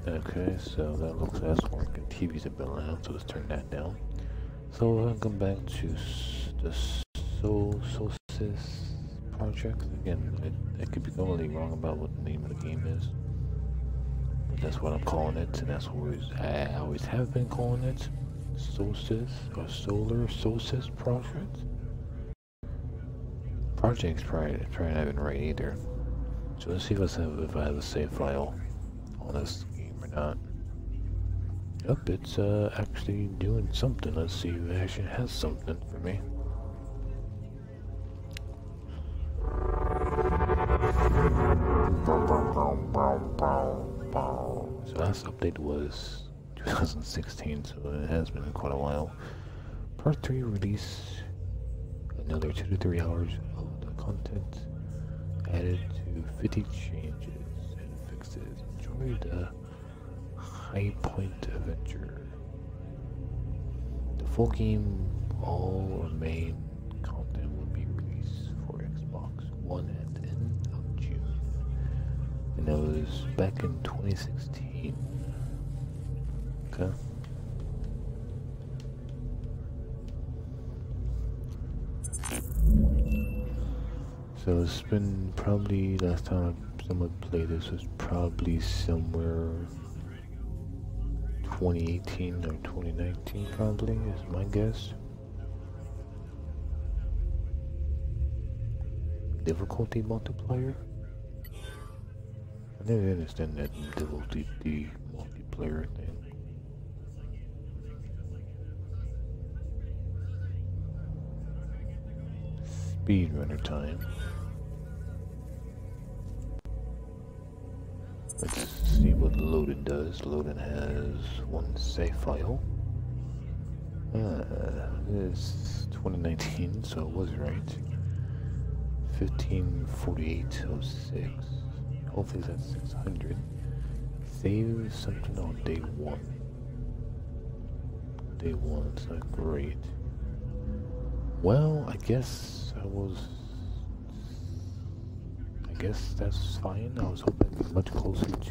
Okay, so that looks like that's working. TV's a bit loud, so let's turn that down. So I'll come back to the Solstice project. Again, I could be totally wrong about what the name of the game is, but that's what I'm calling it, and that's what I always have been calling it. Solstice or Solar Solstice project. Project's probably not even right either. So let's see if I have a save file on this game or not. Yep, it's actually doing something. Let's see if it actually has something for me. So last update was 2016, so it has been quite a while. Part 3 release, another 2 to 3 hours of the content added to 50 changes and fixes. Enjoy the High Point Adventure. The full game, all main content will be released for Xbox One at the end of June. And that was back in 2016. Okay. So it's been probably, last time someone played this was probably somewhere 2018 or 2019 probably, is my guess. Difficulty multiplier? I didn't understand that difficulty multiplayer thing. Speedrunner time. Let's see what loading does. Loading has one save file. It's 2019, so it was right. 154806. Hopefully that's 600. Save something on day 1. Day 1, it's not great. Well, I guess that's fine. I was hoping to be much closer to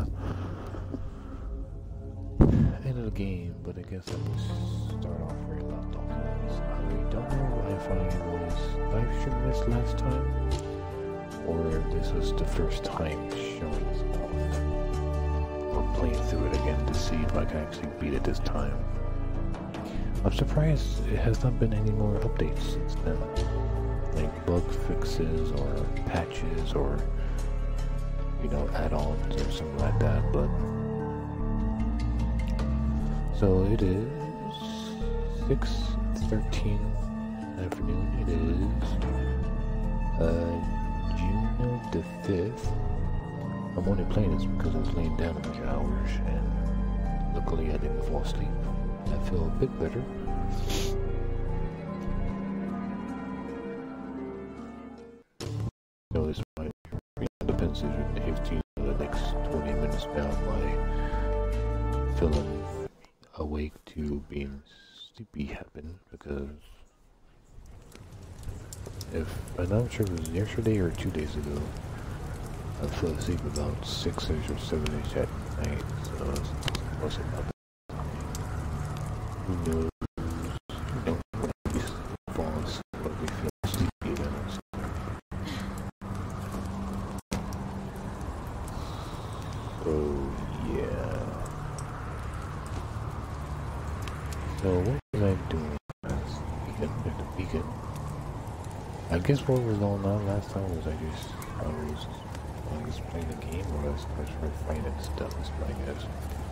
end of the game, but I guess I will start off where I left off. I don't know if I was live streaming this last time, or if this was the first time showing this off, or playing through it again to see if I can actually beat it this time. I'm surprised it has not been any more updates since then, like bug fixes or patches or, you know, add-ons or something like that. But so it is 6:13 afternoon. It is June the 5th. I'm only playing this because I was laying down a bunch of hours, and luckily I didn't fall asleep. I feel a bit better. So this might depends if you the next 20 minutes down my feeling awake to being sleepy happen, because I'm not sure if it was yesterday or 2 days ago, I fell asleep about 6ish or 7ish at night, so it wasn't about who knows, you know, when we fall asleep, but we feel sleepy then. So, yeah. So, what was I doing last weekend, at the weekend? I guess what was going on last time was I was just playing the game, or I was finding stuff, I guess.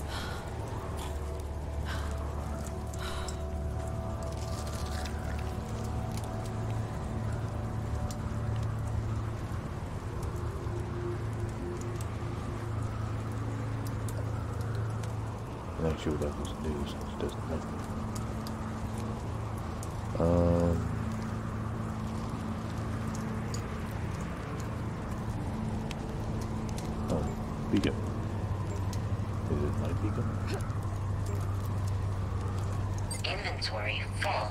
I'm not sure what that was news, so it doesn't matter. Oh, beacon. Is it my beacon? Inventory full.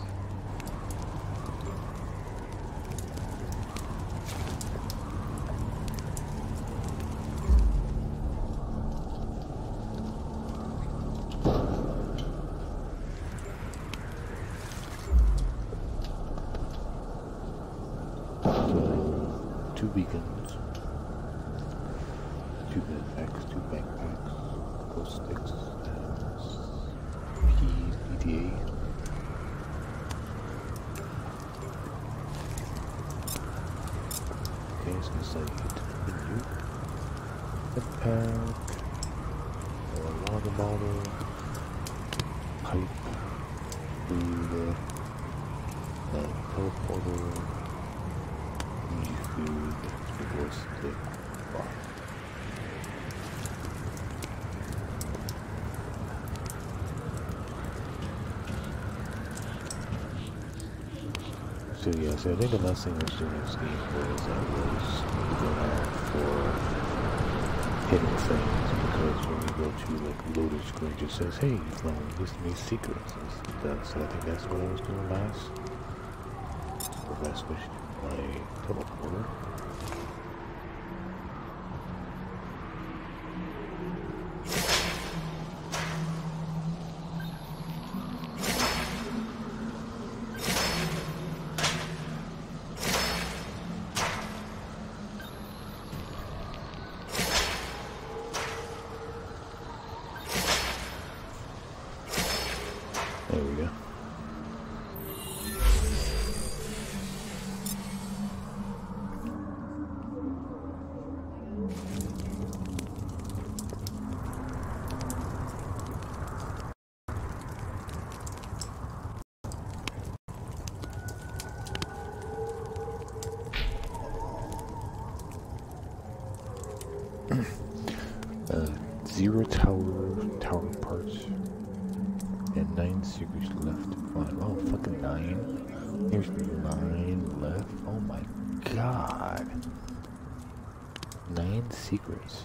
beacons, 2 backpacks, 2 backpacks, glow sticks, keys, ETA. Okay, it's gonna say hit continue. Backpack, a water bottle, pipe, food, teleporter, food, glow stick, box. So yeah, so I think the last thing I was doing in this game was I was going out for hidden things, because when you go to like loaded screen, it just says, hey, you found this many secrets and stuff. So I think that's what I was doing last. So if I switch to my teleporter. There we go. Zero tower parts. And 9 secrets left to find. Oh, fucking 9. There's 9 left. Oh my god. 9 secrets.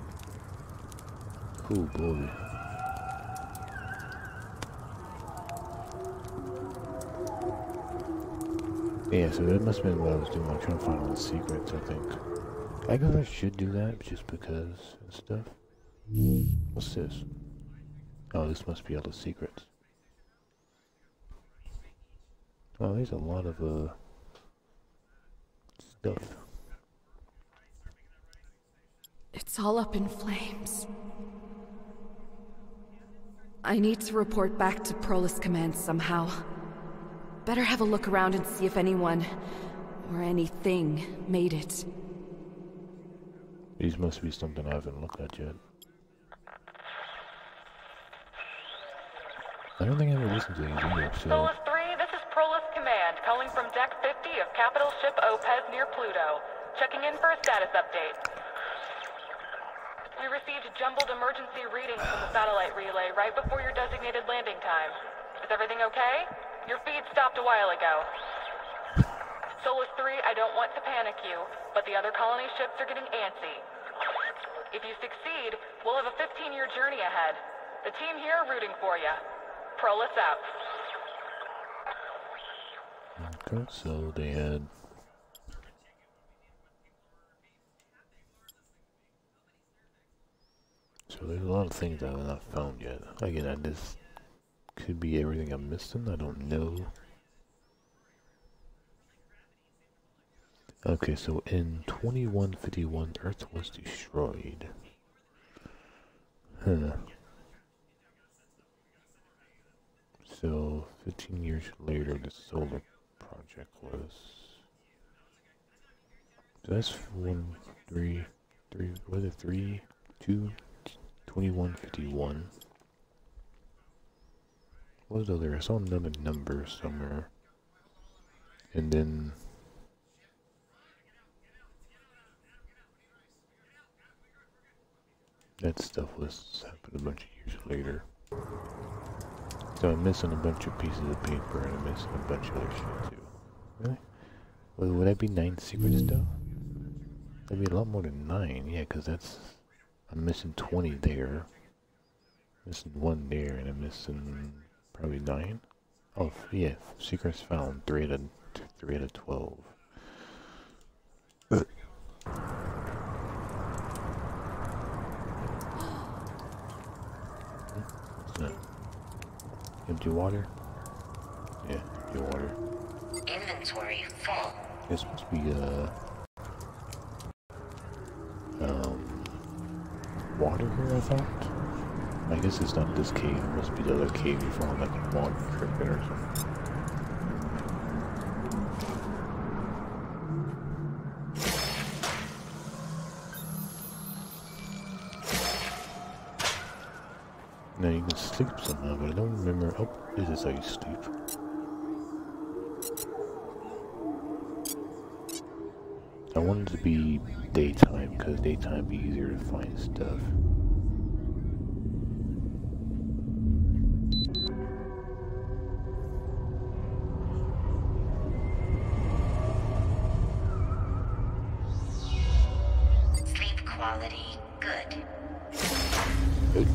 Cool boy. Yeah, so that must have been what I was doing. I'm trying to find all the secrets, I think. I guess I should do that just because and stuff. What's this? Oh, this must be all the secrets. Oh, there's a lot of stuff. It's all up in flames. I need to report back to Prolus Command somehow. Better have a look around and see if anyone, or anything, made it. These must be something I haven't looked at yet. I don't think I ever listened to these either, so... Solus 3, this is Prolus Command, calling from Deck 50 of capital ship Opez near Pluto. Checking in for a status update. We received jumbled emergency readings from the satellite relay right before your designated landing time. Is everything okay? Your feed stopped a while ago. Solus 3, I don't want to panic you, but the other colony ships are getting antsy. If you succeed, we'll have a 15-year journey ahead. The team here are rooting for you. Prolus out. Okay, so they had... So there's a lot of things I have not found yet. Again, this could be everything I'm missing, I don't know. Okay, so in 2151, Earth was destroyed. Huh. So, 15 years later, the solar project was... So that's 2151. What was the other? I saw another number somewhere. And then... that stuff was happened a bunch of years later. So I'm missing a bunch of pieces of paper and I'm missing a bunch of other shit too. Really? Would that be 9 secrets though? That'd be a lot more than 9, yeah, because that's... I'm missing 20 there. Missing 1 there and I'm missing probably 9? Oh, yeah, secrets found, 3 out of 12. What's that? Empty water? Yeah, empty water. Inventory full. This must be, water here, I thought. I guess it's not this cave. It must be the other cave you found, like a water cricket or something. Now you can sleep somehow, but I don't remember. Oh, this is how you sleep. I wanted it to be daytime, because daytime be easier to find stuff. Sleep quality good. Good.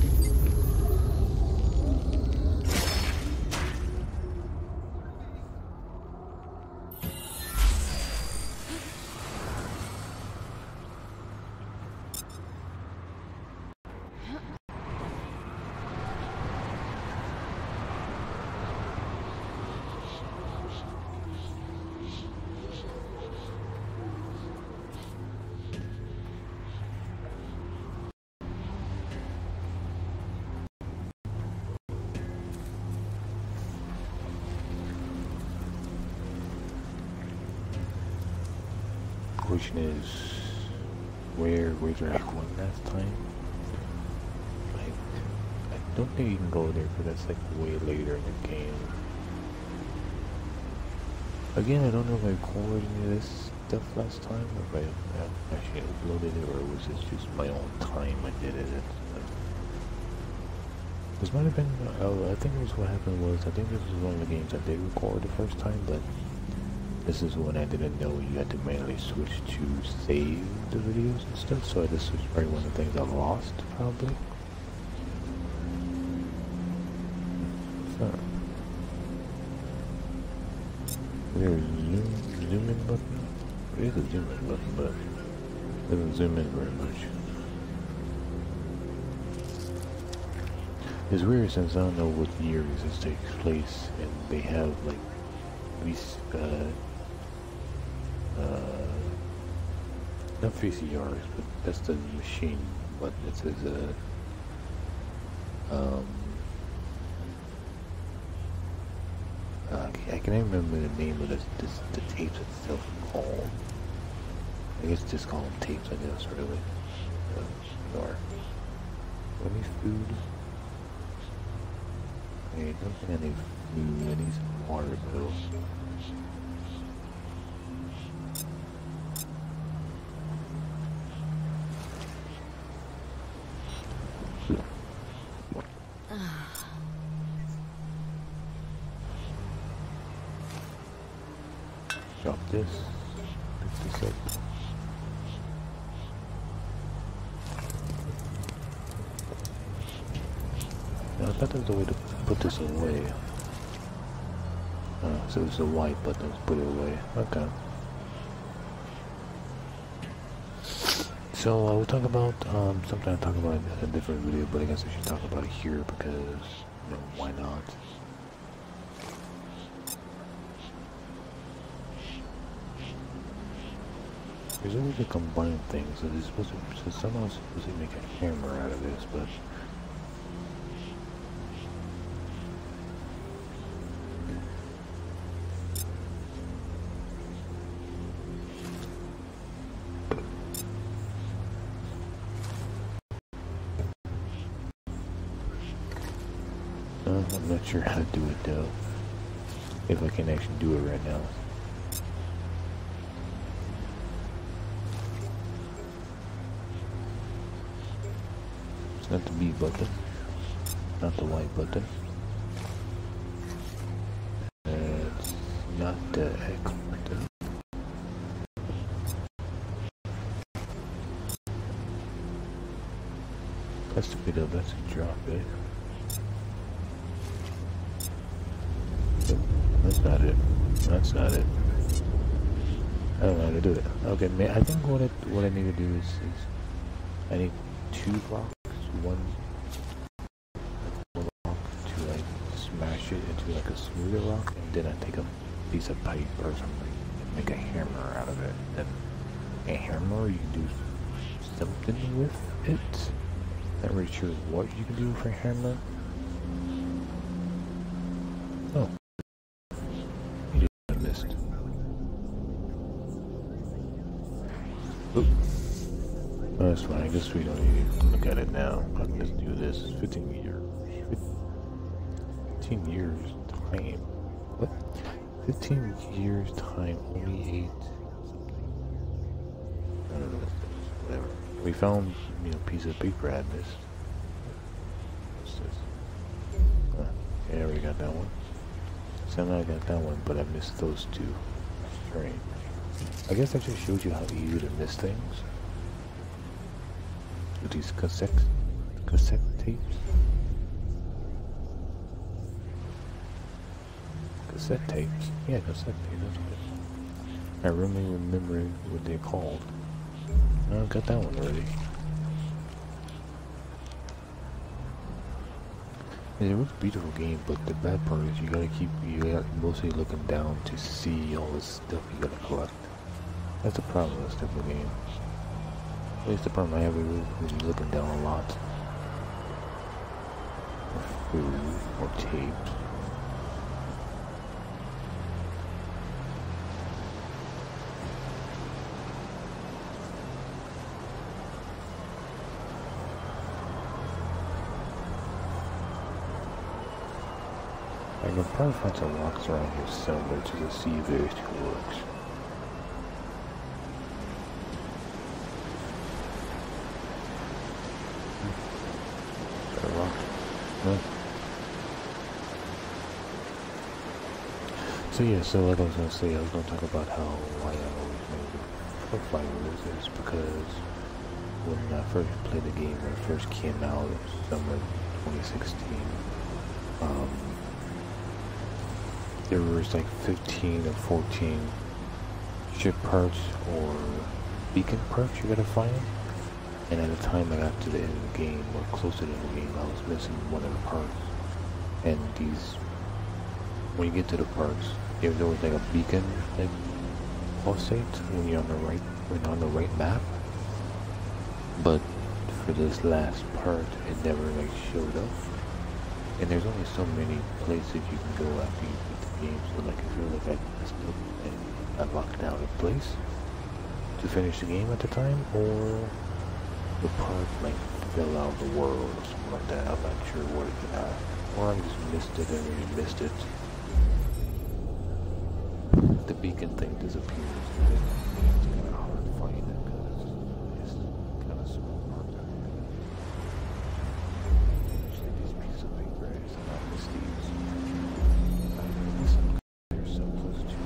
Question is, where I went last time? I don't think you can go there because that's like way later in the game. Again, I don't know if I recorded any of this stuff last time, or if I actually uploaded it, or was it just my own time I did it. This might have been, I think it was what happened was, I think this was one of the games I did record the first time, but this is when I didn't know you had to manually switch to save the videos and stuff, so this was probably one of the things I lost, probably. So, is there a zoom in button? There is a zoom in button, but it doesn't zoom in very much. It's weird since I don't know what years this takes place, and they have like these not VCRs, but that's the machine button. It says I can't remember the name of the tapes itself called. I guess it's just called tapes, I guess, really. Or any food? I don't think I need food, I need some water though. Drop this, pick this up. Now, I thought there was a way to put this away. So it's a white button to put it away. Okay. So we'll talk about, something I talk about in a different video, but I guess I should talk about it here because, you know, why not? There's always a combined thing, so this is supposed to, so somehow supposed to make a hammer out of this, but I'm not sure how to do it though. If I can actually do it right now. It's not the B button. Not the white button. It's not the X button. That's the bit of, that's a drop it. That's not it. That's not it. I don't know how to do it. Okay, I think what I need to do is I need 2 blocks, one rock to like smash it into like a smoother rock, and then I take a piece of pipe or something and make a hammer out of it. Then a hammer you can do something with, it. Not really sure what you can do with a hammer. Oh. You just missed. Oop. Oh, that's fine. I guess we don't need to look at it now. I can just do this. 15 years. 15 years time. What? 15 years time, only 8 something. I don't know. Whatever. We found, you know, piece of paper at this. What's this? Yeah, we got that one. Somehow I got that one, but I missed those two. Strange. I guess I just showed you how easy to miss things. With these cassette tapes. Cassette tapes? Yeah, cassette tapes, that's what I really remember what they're called. I got that one already. It's a really beautiful game, but the bad part is you gotta mostly looking down to see all this stuff you gotta collect. That's the problem with this type of game. At least the problem I have is really looking down a lot. Or food, or tapes. I can probably find some rocks around here somewhere to just see if there's two works. Is that a rock? No? So yeah, so like I was gonna say, I was gonna talk about how why I always made profiles is because when I first played the game, when it first came out, summer 2016, there was like 15 or 14 ship parts or beacon parts you gotta find. And at the time I got to the end of the game, or close to the end of the game, I was missing one of the parts. And these, when you get to the parts, there was like a beacon like pulsate when you're on the right map. But for this last part, it never like showed up. And there's only so many places you can go after you beat the game, so like I feel like I messed up and I locked out a place to finish the game at the time, or the part like fell out of the world or something like that. I'm not sure what it could have. Or I just missed it and really missed it. The beacon thing disappears. It's kind of hard to find it because it's kind of small parts out here. Usually these pieces of paper is not miss these. There's so close to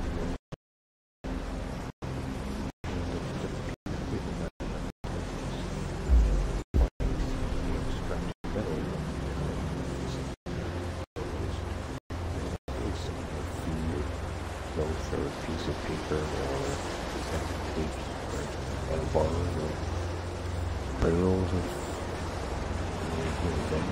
for a piece of paper or tape or a bar or barrels of anything.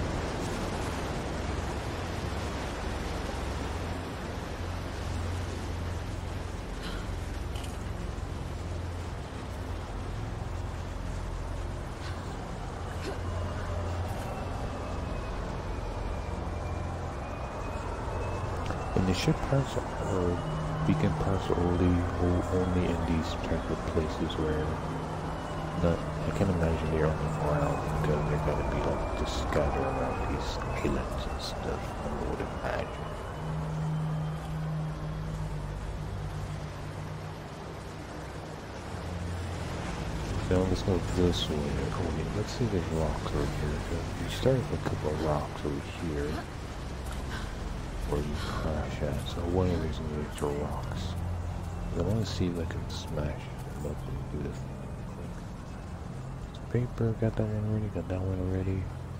And the ship parts or beacon parts are only in these type of places where I can't imagine they're on the ground because they're gonna be like just scattered around these islands and stuff. I would imagine. So let's go this way. Let's see, there's rocks over here. We started with a couple of rocks over here where you crash at. So one of these needs are rocks. I want to see if I can smash them up and do this thing quick. Paper, got that one already, got that one already.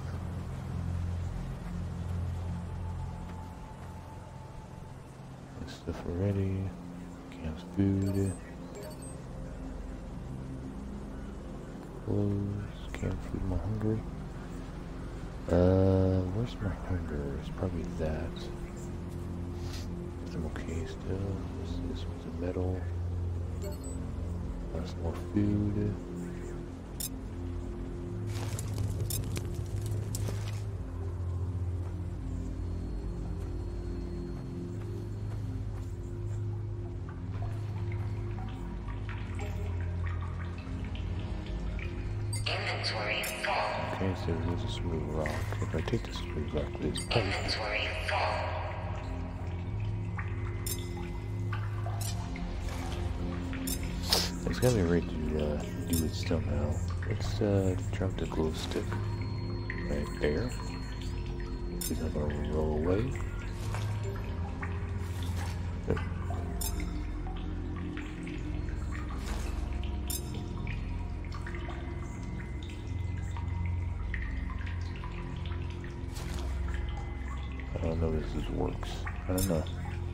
This stuff already. Camps food. Clothes. Can't feed my hungry. Where's my hunger? It's probably that. I'm okay still. This was a metal. Got some more food. Inventory full. Okay, so there's a smooth rock. If I take the smooth rock with this pipe, Inventory full. it's gotta be right to do it somehow. Let's drop the glow stick right there. It's not gonna roll away. Yep. I don't know if this works. I don't know.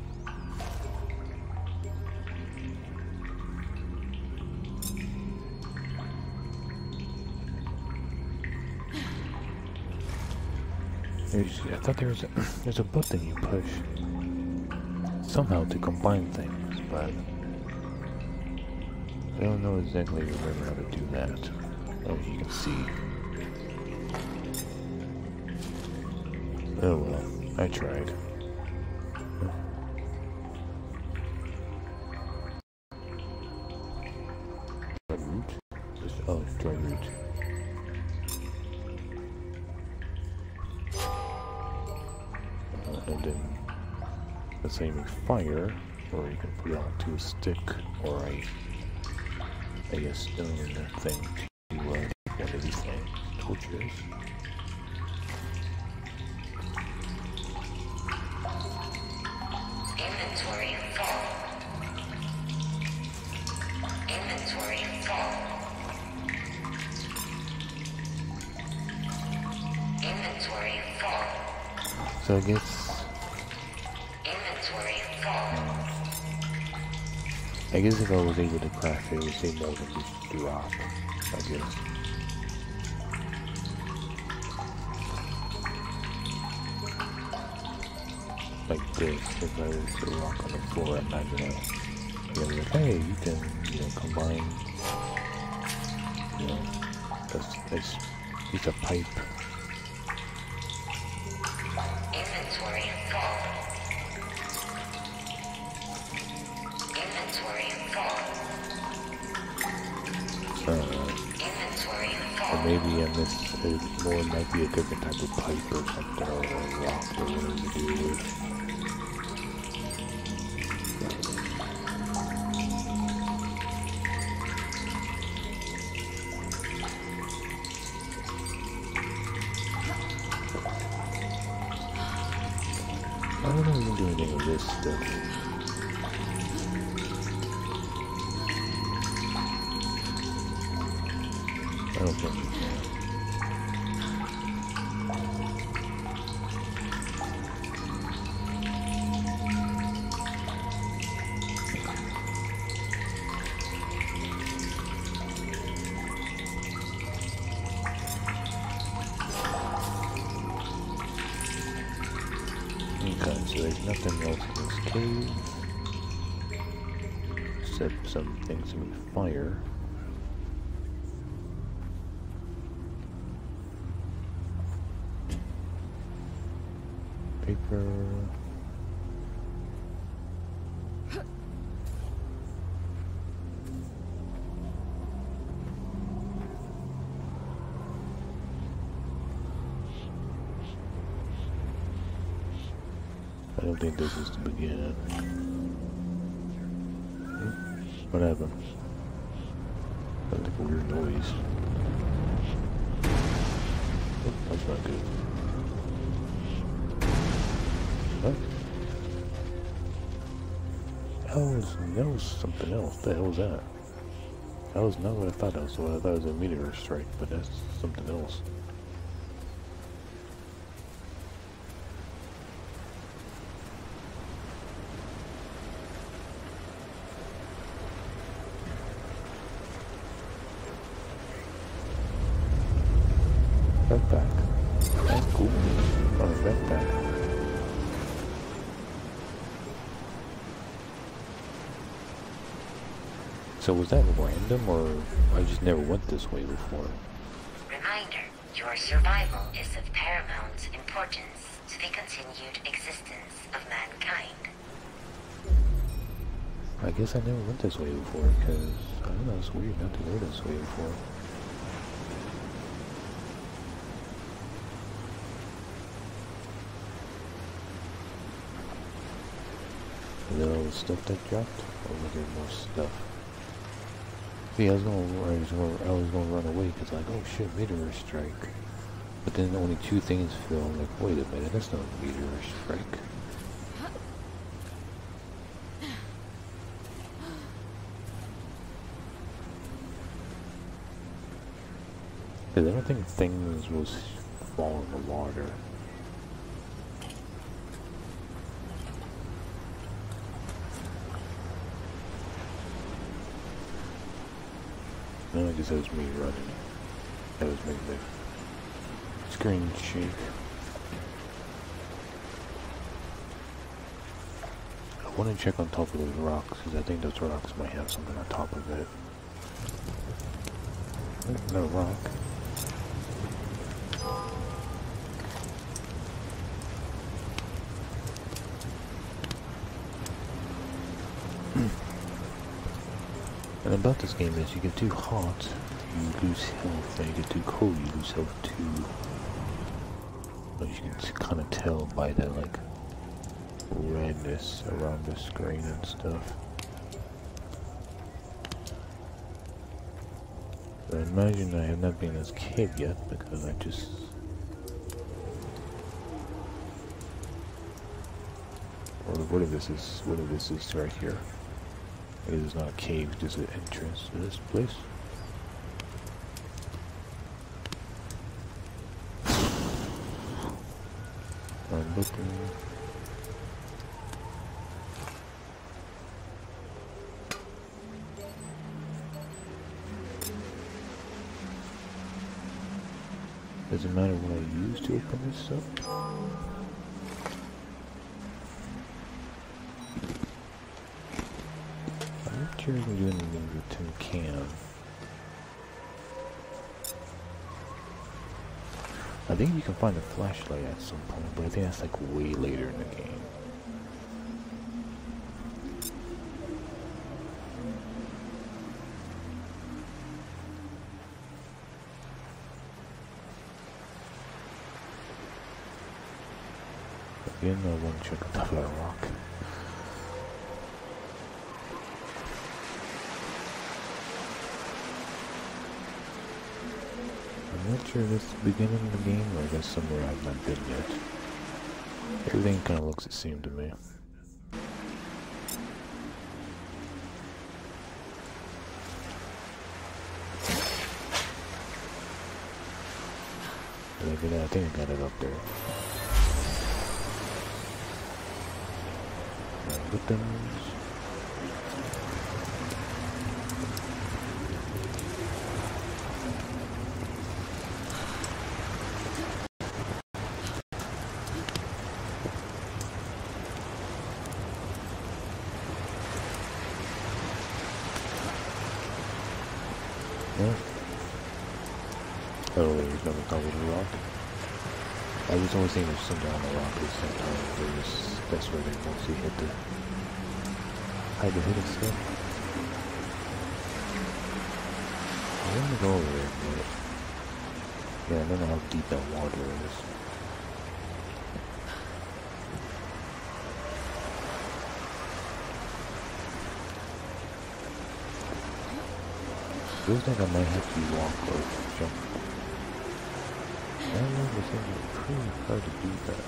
I thought there's a button you push somehow to combine things, but I don't know exactly remember how to do that. As you can see. Oh well, I tried. Root? Oh, dry root. And then the same with fire, or you can put it onto a stick or a stone thing to one of these things, torches. Inventory full. Inventory full. Inventory full. So I guess if I was able to craft it, it would say more than just drop, I guess. Like this, if I was to rock on the floor, imagine it. You're like, hey, you can, combine, this piece of pipe. Inventory full. Or maybe I missed it more, might be a different type of pipe or something, or a rock or whatever you do with. I don't know if you can do anything with this stuff. I don't think you can. Okay, so there's nothing else in this cave except some things with fire. Paper. I don't think this is to begin. What happened? That like a weird noise. Oh, that's not good. What? That was something else. What the hell was that? That was not what I thought it was. I thought it was a meteor strike, but that's something else. Backpack. That's cool. On a backpack. So was that random, or I just never went this way before? Reminder, your survival is of paramount importance to the continued existence of mankind. I guess I never went this way before, because, I don't know, it's weird not to go this way before. Is that all the stuff that dropped? Or was there more stuff? See, I was gonna run away because like, oh shit, meteor strike. But then only 2 things fell. I'm like, wait a minute, that's not a meteor strike. Because I don't think things was falling in the water. No, I guess that was me running. That was making the screen shake. I want to check on top of those rocks, because I think those rocks might have something on top of it. No rock. And about this game is you get too hot, you lose health, and you get too cold, you lose health too. But you can kind of tell by the like redness around the screen and stuff. I imagine I have not been as kid yet because I just what if this is right here? It is not a cave, just an entrance to this place. I'm looking. Does it matter what I use to open this up? I'm not sure you can do anything with the tin can. I think you can find a flashlight at some point, but I think that's like way later in the game. Again, I want to check on top of that rock. I'm not sure if it's the beginning of the game or I guess somewhere I've not been yet. Everything kind of looks the same to me. I think I got it up there. Buttons. Yeah. Oh, there's nothing called a rock. I was always thinking there's something on the rock at the same time. That's where they mostly hit the hidden stuff. I want to go over there, but yeah, I don't know how deep that water is. Feels like I might have to walk or jump. I don't know, this is pretty hard to do that.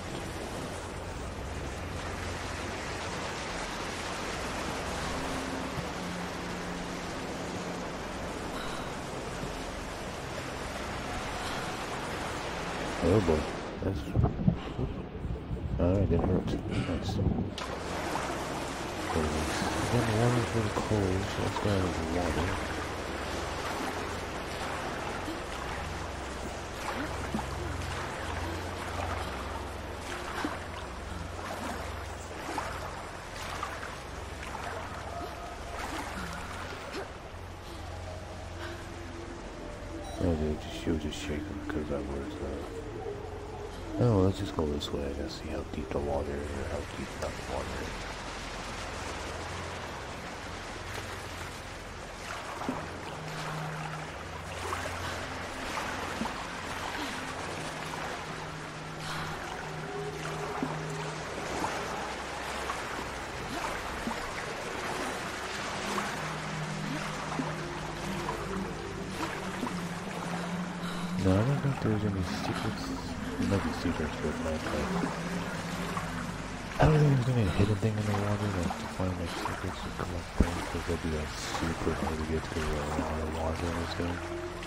Oh boy, that's... Alright, that hurt. Nice. Again, the water's really cold, so let's go out of the water. She was just shaking because I was, oh, let's just go this way, I guess, see how deep the water is, or how deep that water is. think there's any secrets. There might be secrets, but like, I don't think there's any hidden thing in the water, like to find like secrets and collect things, because they'll be like super hard to get through a lot of water in this game.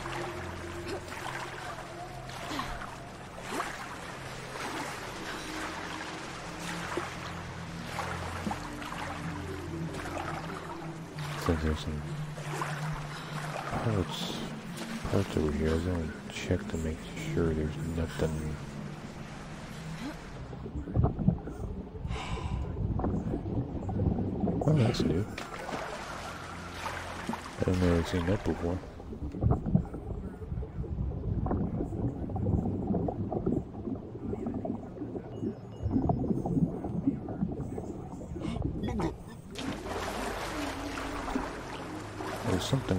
Looks like there's some parts over here. I'm gonna check to make sure there's nothing. Oh, that's new. I've never seen that before. There's something.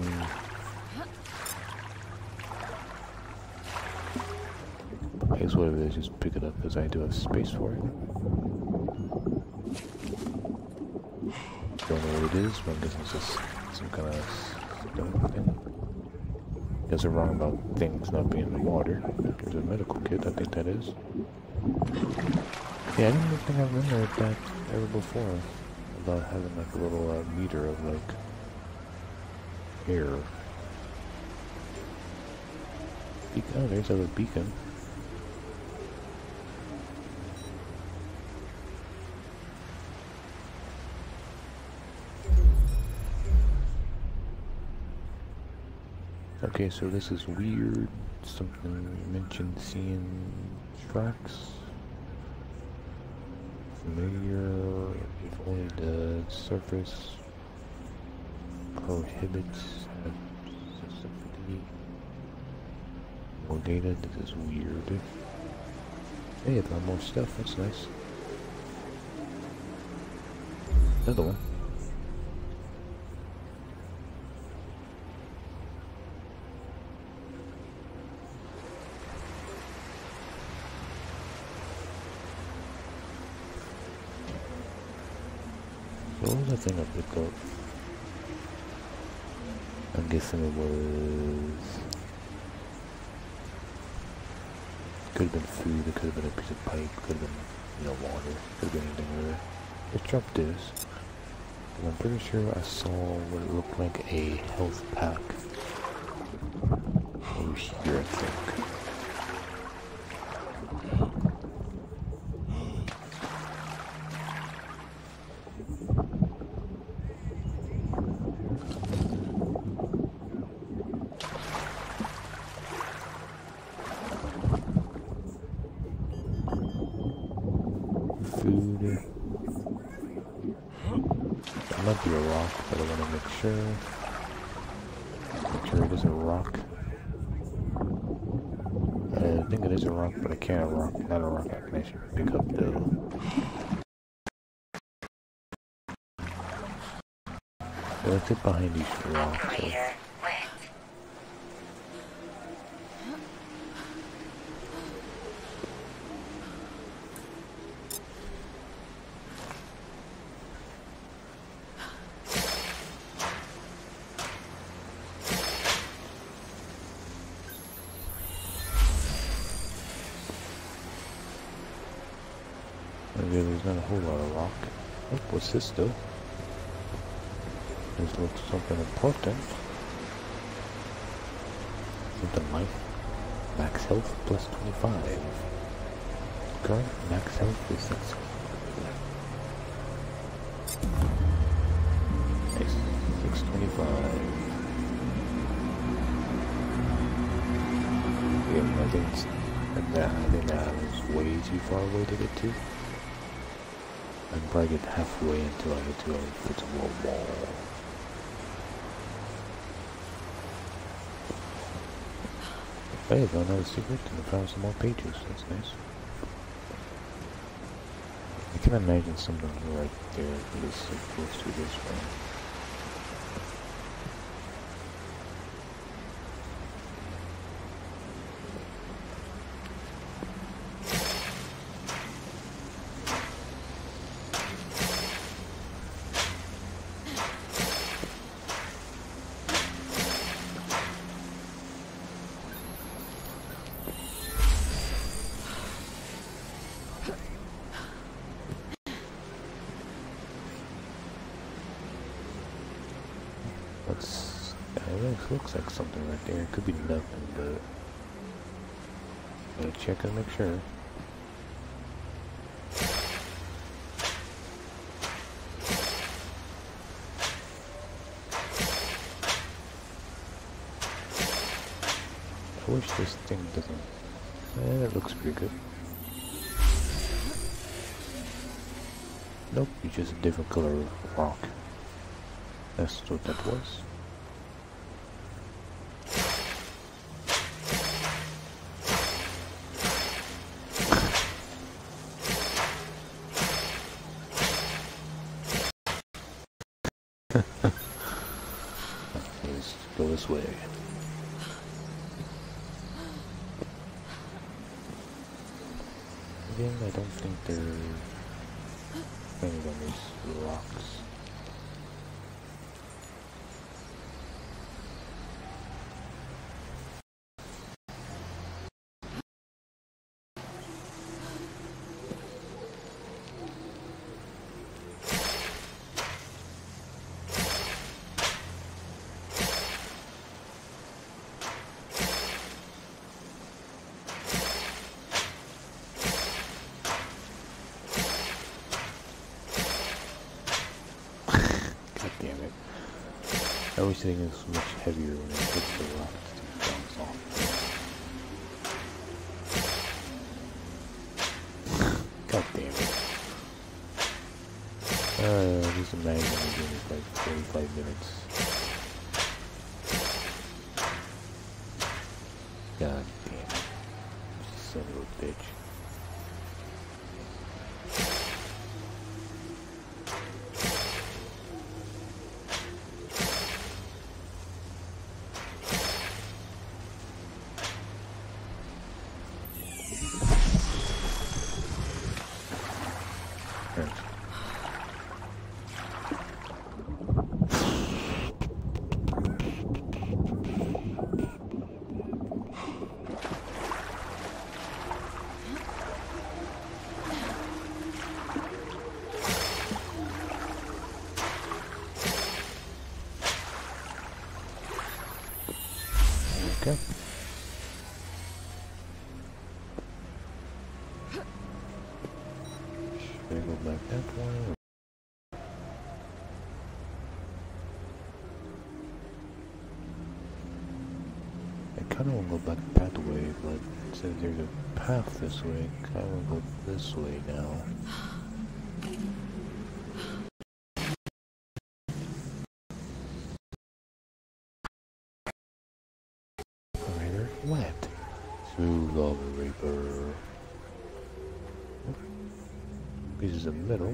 I guess what it is, just pick it up because I do have space for it. Don't know what it is, but I'm guessing it's just some kind of stone thing. Guess I'm wrong about things not being in the water. There's a medical kit, I think that is. Yeah, I didn't think I've remembered that ever before. About having like a little meter of like air. Oh, there's a beacon. Okay, so this is weird. Something mentioned seeing tracks. Familiar, if only the surface prohibits accessibility. More data, this is weird. Hey, I found more stuff, that's nice. Another one. What was the thing I picked up? I'm guessing it was... Could have been food, it could have been a piece of pipe, could have been, you know, water, could have been anything really. Let's drop this. And I'm pretty sure I saw what it looked like a health pack. Over here, I think. Food. It might be a rock, but I want to make sure. Make sure it is a rock. I think it is a rock, but I can't rock. Not a rock. I can actually pick up though. So let's get behind these rocks. So. Maybe there's not a whole lot of rock. Oh, what's this though? This looks something important. Something like max health plus 25. Current max health is 6. Nice. 625. Yeah, I think that was way too far away to get to. I can probably get halfway until I get to a football wall. Hey, I found another secret and I found some more pages. That's nice. I can imagine something right there that is so close to this one. That's, that looks like something right there. It could be nothing, but gotta check and make sure. I wish this thing doesn't. That looks pretty good. Nope, it's just a different color of rock. That's what that was. Let's go this way. Again, I don't think they're playing on these rocks. Everything is much heavier when it hits the rocks to bounce off. God damn it. Just imagine we're doing this like 45 minutes. God damn it. Son of a bitch. Okay. Should I go back that way? I kinda wanna go back that way, but since there's a path this way, I kinda wanna go this way now. Wet. Smooth lava vapor. This is the middle.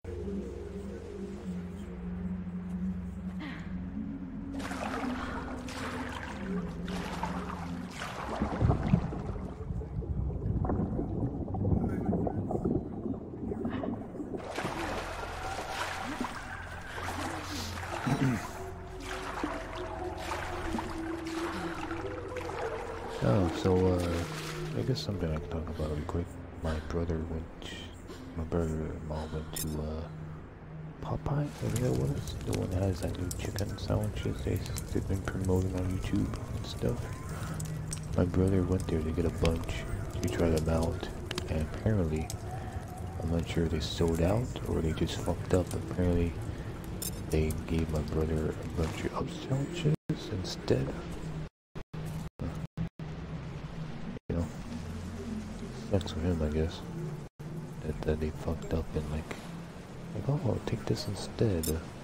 I guess something I can talk about real quick. My brother and mom went to Popeye, I think it was, the one that has that new chicken sandwiches they've been promoting on YouTube and stuff. My brother went there to get a bunch to try them out, and apparently, I'm not sure if they sold out or they just fucked up. Apparently, they gave my brother a bunch of sandwiches instead. Sucks for him, I guess. That they fucked up and like, oh, I'll take this instead.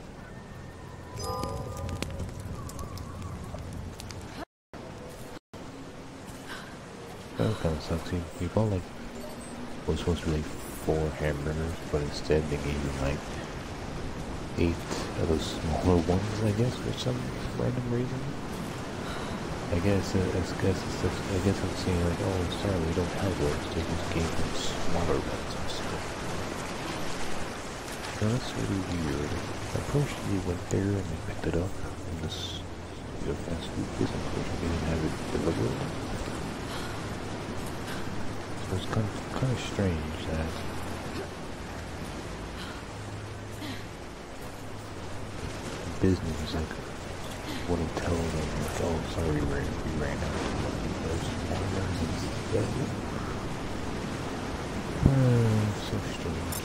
That kind of sucks. He bought like, was supposed to be like 4 hamburgers, but instead they gave him like 8 of those smaller ones, I guess, for some random reason. I guess I'm saying like, oh, sorry, we don't have those. They just gave them smaller ones instead. So that's really weird. Unfortunately, we went there and we picked it up in this fast food place. Unfortunately, they didn't have it delivered. So it's kind of strange that business is like want to tell them, like, oh, sorry, we ran out of money. There's more instead. So strange.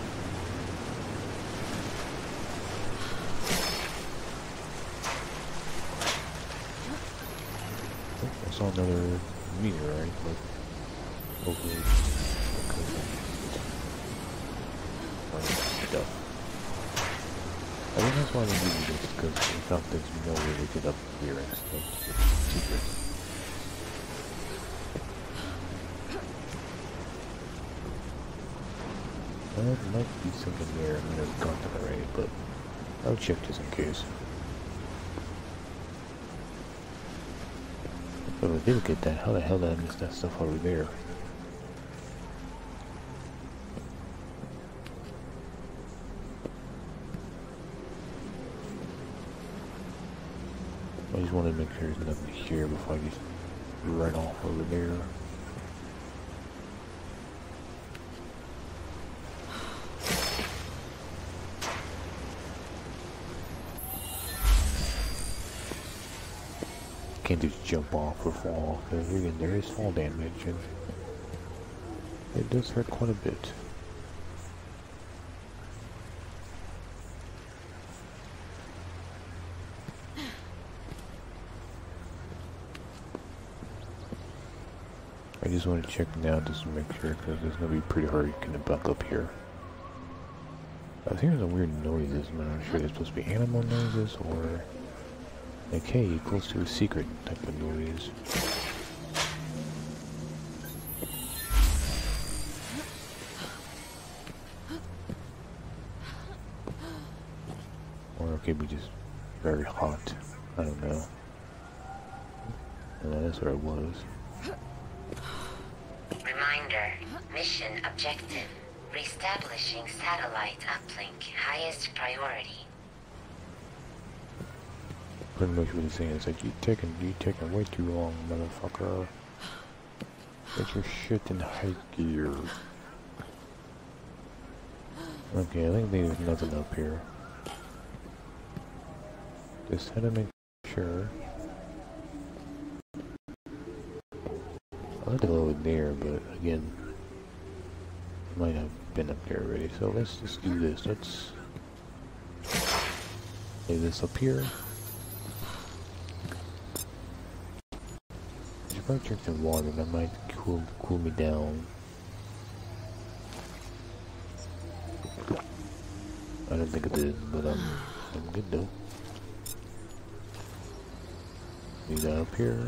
I saw another meteorite, but hopefully stuff. I think that's why they do this, because we thought there's no way to get up here and stuff. It's secret. There might be something there. I mean, I've gone to already, but I'll check just in case. But if I did get that, how the hell did I miss that stuff over there? I just wanted to make sure there's nothing here before I just run off over there. Can't just jump off or fall, because again, there is fall damage and it does hurt quite a bit. I just want to check now just to make sure, because it's going to be pretty hard getting back up here. I was hearing some weird noises, but I'm not sure they're supposed to be animal noises or like, hey, you're close to a secret type of noise. Or it could be just very hot. I don't know. And that's where it was. Reminder, mission objective. Reestablishing satellite uplink, highest priority. Pretty much what he's saying is like, you taking way too long, motherfucker. Get your shit in high gear. Okay, I think there's nothing up here. Just had to make sure. I like to go over there, but again, might have been up there already. So let's just do this. Let's lay this up here. If I drink some water, that might cool me down. I don't think it did, but I'm good though. Leave that up here.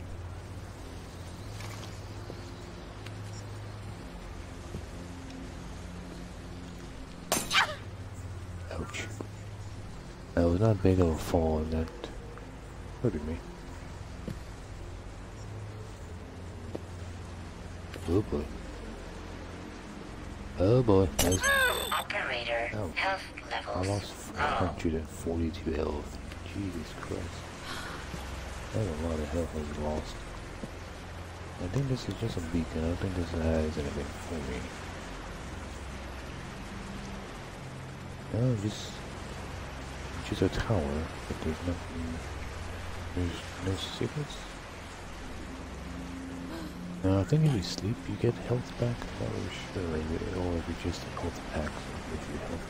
Ouch. That was not big of a fall, and that hurted me. Oh boy. Oh boy. Operator, oh. Health levels. I lost 142 health. Jesus Christ. That's a lot of health I lost. I think this is just a beacon. I don't think this has anything for me. No, just a tower, but there's nothing. There's no secrets. No, I think if you sleep, you get health back. I'm not really sure, or if it's just a health pack, so it gives you health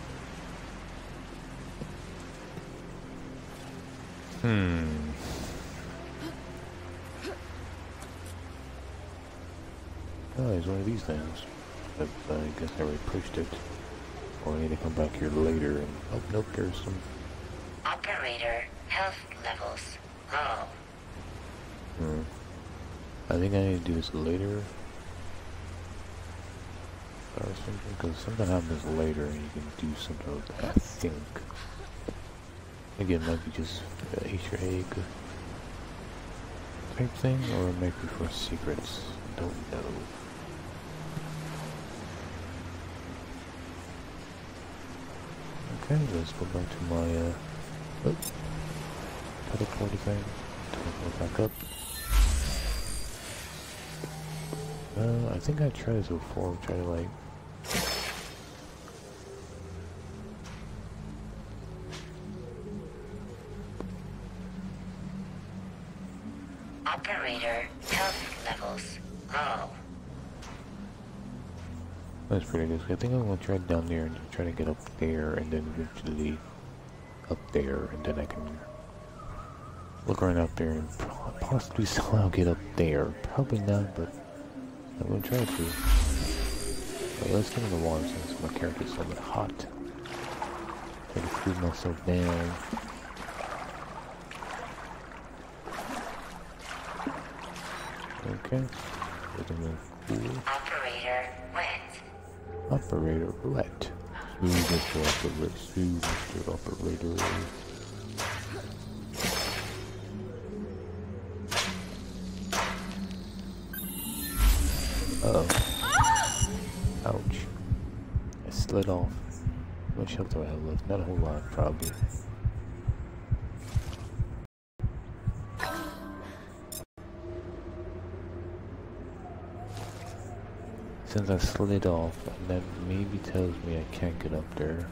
back. Oh, there's one of these things. But I guess I already pushed it. Or I need to come back here later and... Oh, nope, there's some... Operator, health levels low. I think I need to do this later. Or something, because something happens later and you can do something with that, I think. Again, it might be just Easter egg type thing, or it might be for secrets. Don't know. Okay, let's go back to my, teleporter thing. Teleport back up. I think I tried this before, try to like... That's pretty good. I think I'm gonna try down there and try to get up there, and then eventually up there, and then I can look around up there and possibly somehow get up there. Probably not, but I'm gonna try to. But let's get in the water since my character's a little bit hot. Try to cool myself down. Okay. Cool. Operator wet. Operator wet. Smooth Mr. Operator. Smooth Mr. Operator. Uh-oh. Ouch. I slid off. How much health do I have left? Not a whole lot, probably. Since I slid off, that maybe tells me I can't get up there.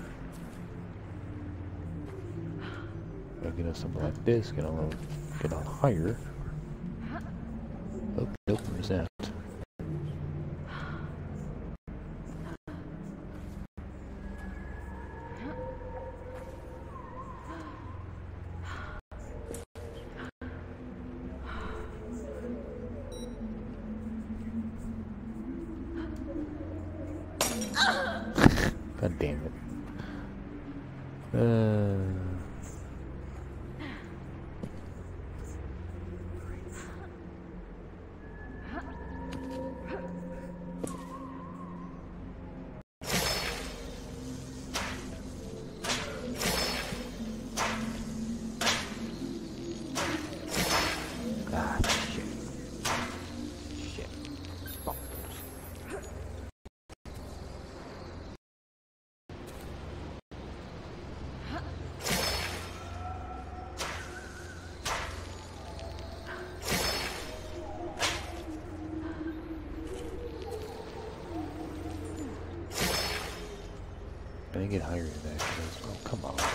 If I get on something like this, get on higher. Oh, nope, there's that. God damn it. I didn't get higher than that. Oh, come on.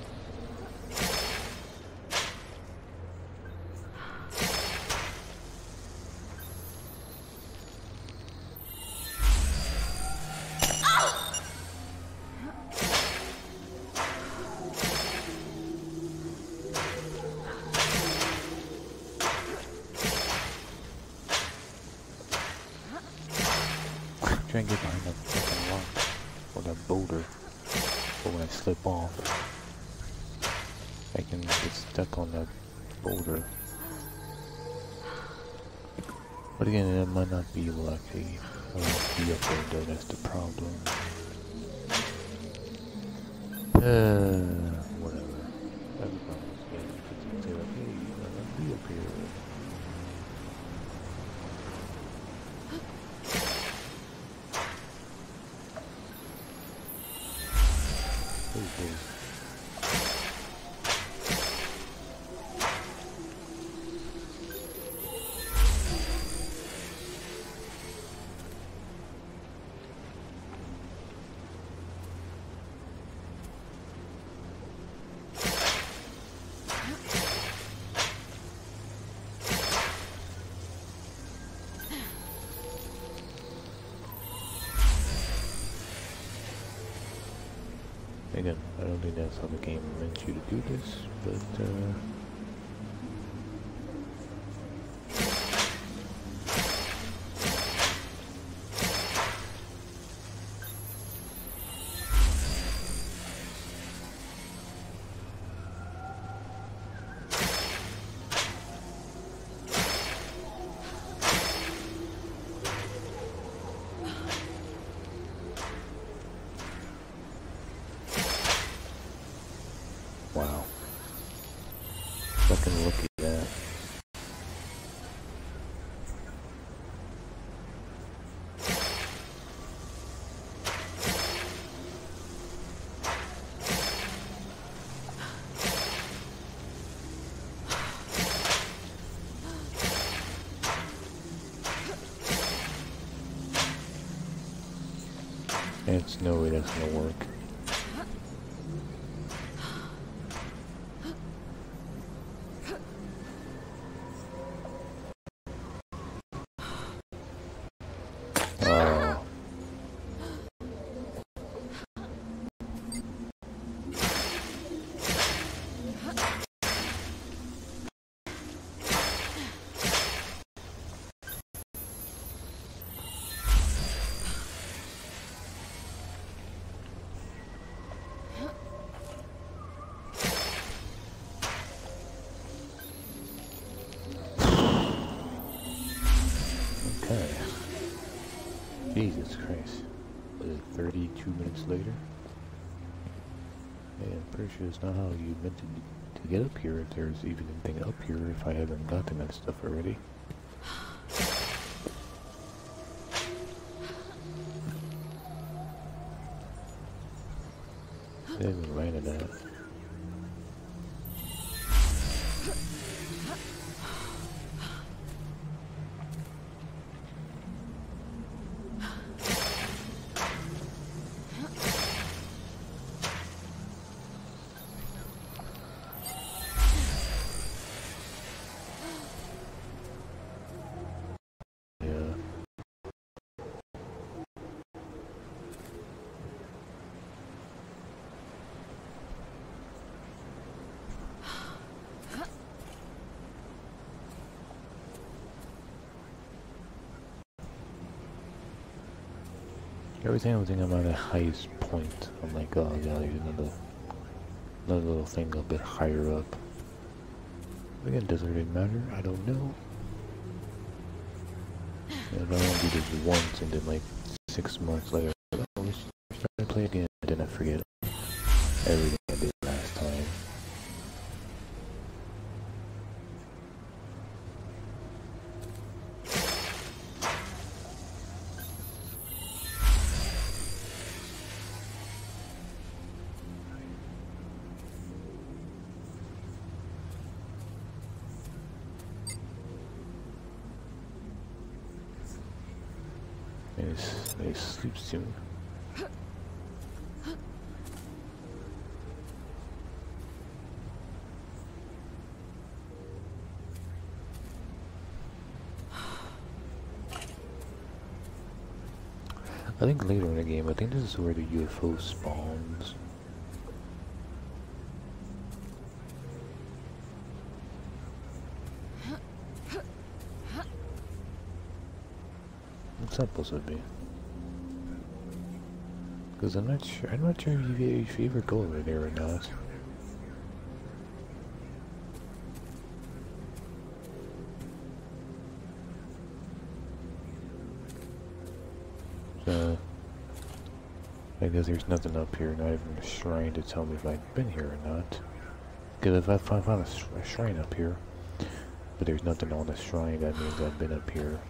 Try and get behind that fucking rock or that boulder. But when I slip off, I can get stuck on that boulder. But again, I might not be able to actually be up there though, that's the problem. Whatever. That's the problem. Yeah, you can say like, hey, you might not be up here. Okay. Again, I don't think that's how the game meant you to do this, but wow. Fucking look at that. There's no way that's gonna work. 32 minutes later. Yeah, I'm pretty sure it's not how you meant to get up here, if there's even anything up here, if I haven't gotten that stuff already. They haven't landed that. Every time I think I'm at the highest point, I'm like, oh yeah, there's another little thing a bit higher up. Again, does it really matter? I don't know. And I only do this once and then like 6 months later, oh, let's try to play again, and then I forget everything I did last time. They sleep soon. I think later in the game, I think this is where the UFO spawns. What's that supposed to be? Because I'm not sure if you ever go over there or not. So, I guess there's nothing up here, not even a shrine to tell me if I've been here or not. Because if I found a shrine up here, but there's nothing on the shrine, that means I've been up here.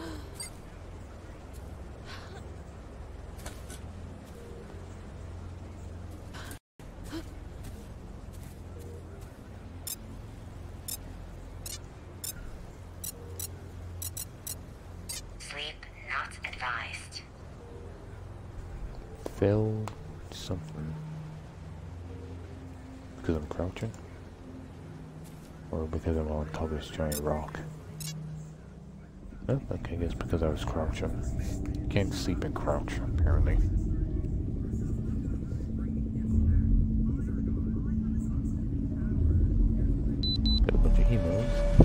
Fail something because I'm crouching, or because I'm on top of this giant rock. Oh, okay, I guess because I was crouching. Can't sleep and crouch apparently. Got a bunch of emos.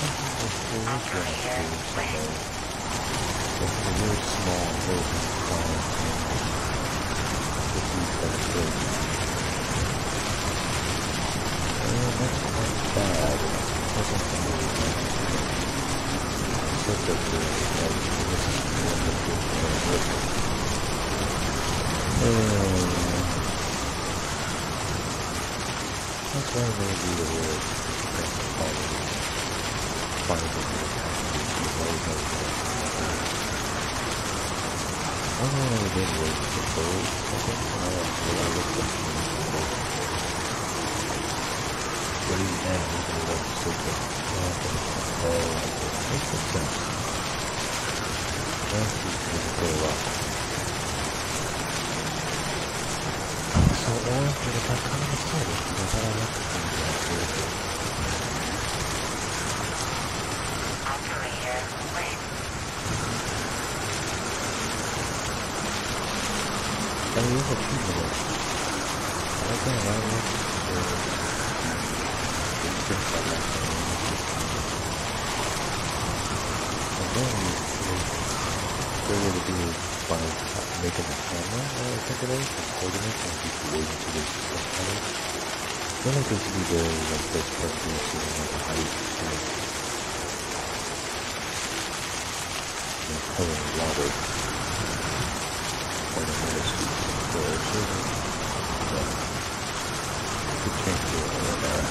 Operator, when? It's a very small building. That's not bad. Doesn't except that this is wonderful. That's why maybe the word I don't know what it was before. I think when I looked at what he had, he was like super. Makes sense. That's pretty rough. So orange, but I got kind of excited because I thought I liked the thing that Operator, when? I mean, it's a few minutes. I like that. I like and then they were to do by making the camera, I think it is, and coordinate and people waiting to this stuff. Then I guess you do like this person seeing like a height and coloring water. Or the middle school for children. Yeah. Good change to it right there.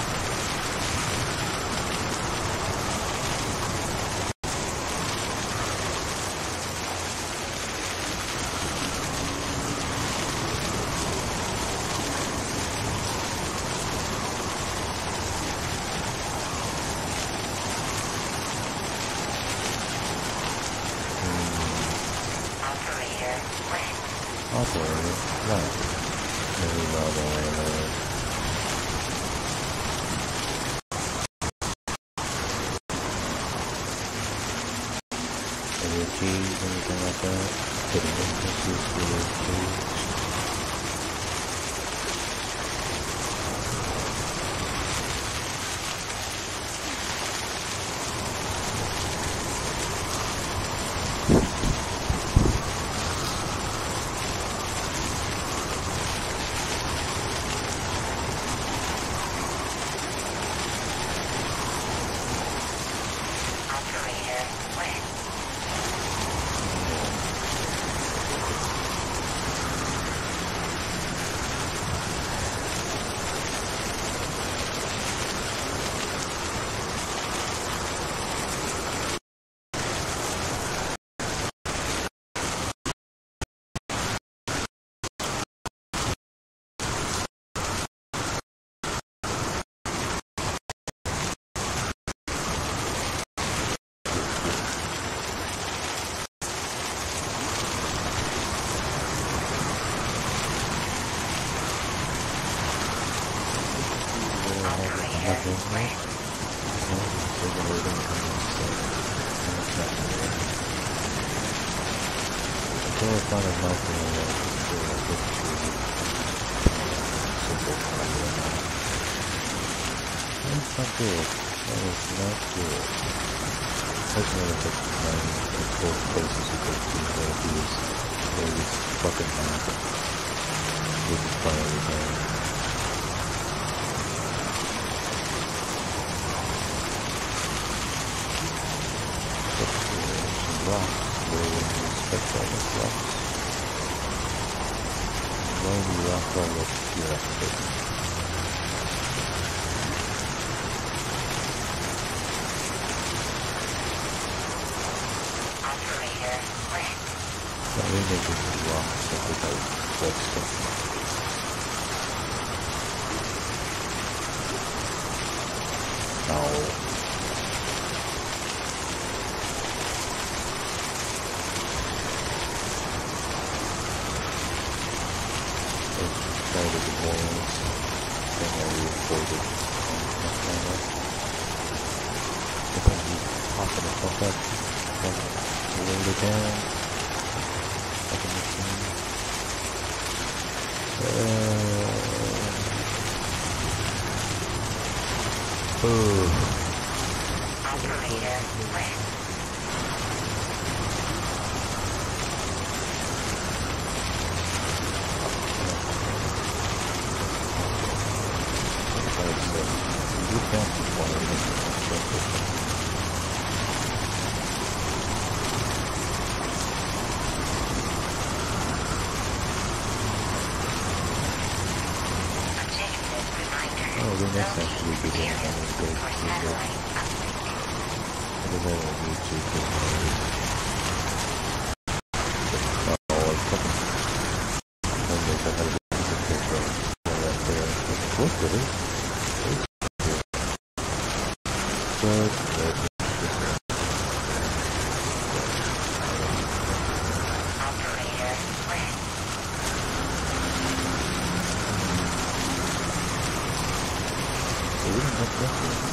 Operator, right. Maybe not all any keys, anything like that? Putting emphasis with those keys. That's not good. That is not good. Especially when it's like both places you go to where these fucking happen. This is fire everything. Some rocks where we expect all those rocks. Why do you rock all up here after this? I think this is wrong, so I got that stuff. No. Let's try to do more of this. Then I recorded on my camera. But then you popping the fuck up. Then load it down. Operator win. Oh, then that's actually good. I'm going to go through that. I don't know what we do for oh, like fucking Mondays, I had a good picture of that there. What did it? Operator win. We didn't have nothing.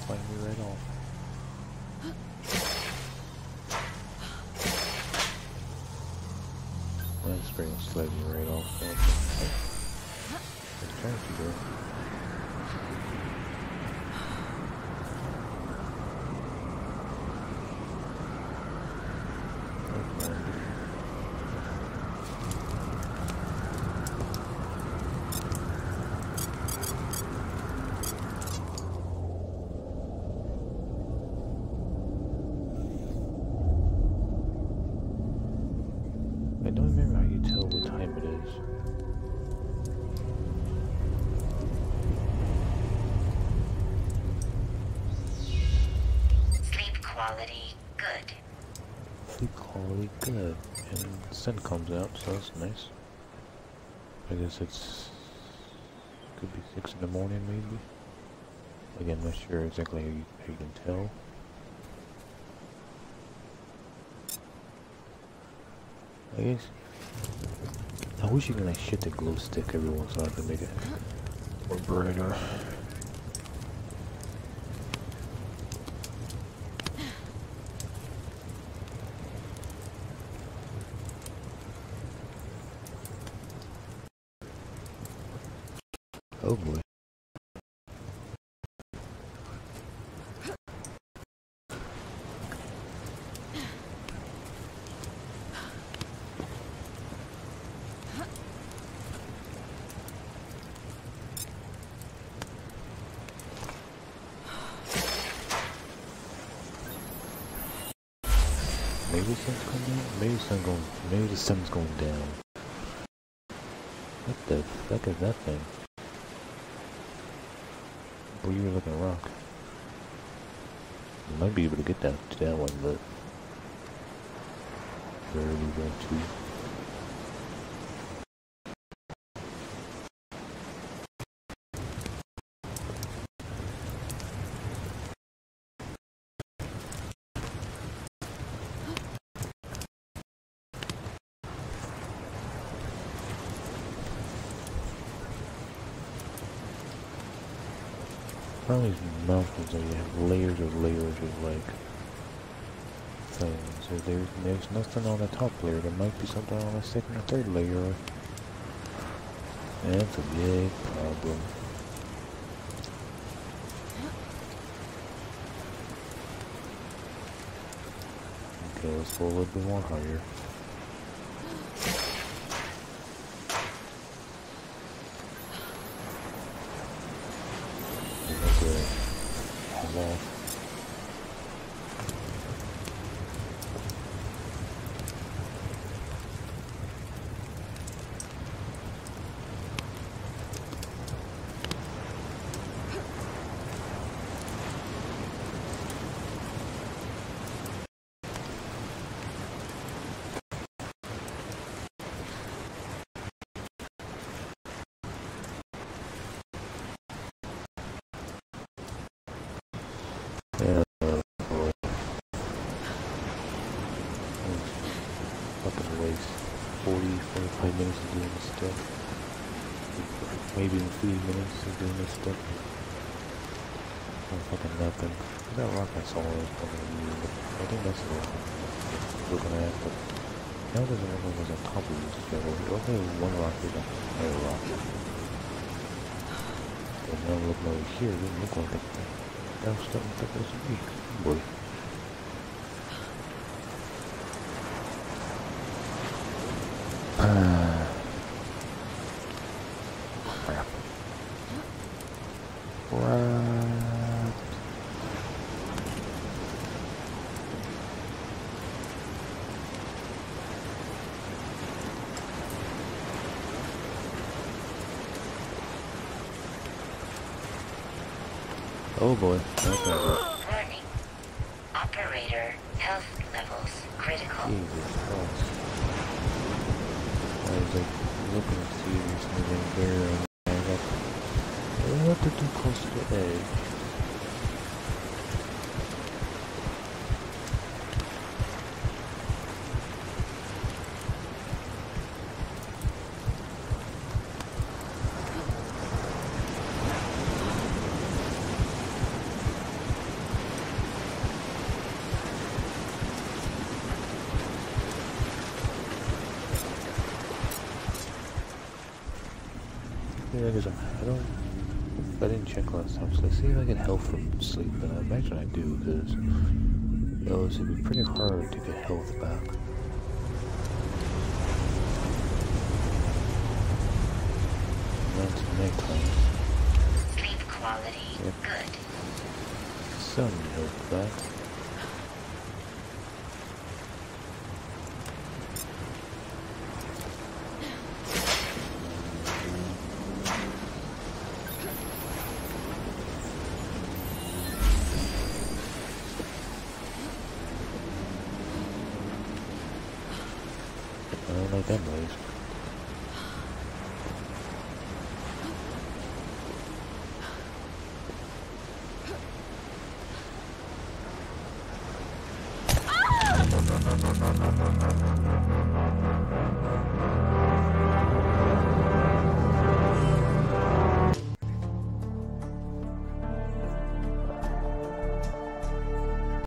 flying me right off. That's pretty much slid me right off. What's trying to do? I don't remember how you tell what time it is. Sleep quality good. Sleep quality good. And the sun comes out, so that's nice. I guess it's... could be 6 in the morning, maybe? Again, not sure exactly how you can tell. I guess... I wish you could like shit the glow stick every once in a while to make it more brighter. Oh boy. Maybe the sun's going down? Maybe the sun's going down. What the fuck is that thing? Oh, you were looking at a rock. You might be able to get that to that one, but where are we going to? All these mountains, you have layers of like things. So there's nothing on the top layer. There might be something on the second or third layer. And that's a big problem. Okay, let's go a little bit more higher. Yeah, boy. Fucking waste 40-45 minutes of doing this stuff. Maybe even 3 minutes of doing this stuff. Oh, fucking nothing. That rock I saw was fucking weird. I think that's the rock I'm looking at, but now there's another one was on top of this level. Okay, one rock is on another rock. And now looking over here, it doesn't look like a thing. I was starting to think it was a week. Boy. Crap. Crap. Oh boy, that's not good. Warning. Operator health levels critical. Jesus Christ. I was like looking to see if there's anything there and I was like, we're not too close to the edge. like I didn't check last time, so let's see if I get health from sleep, but I imagine I do, because it'd be pretty hard to get health back. That's nighttime. Sleep quality good. Some health back. I don't like that noise.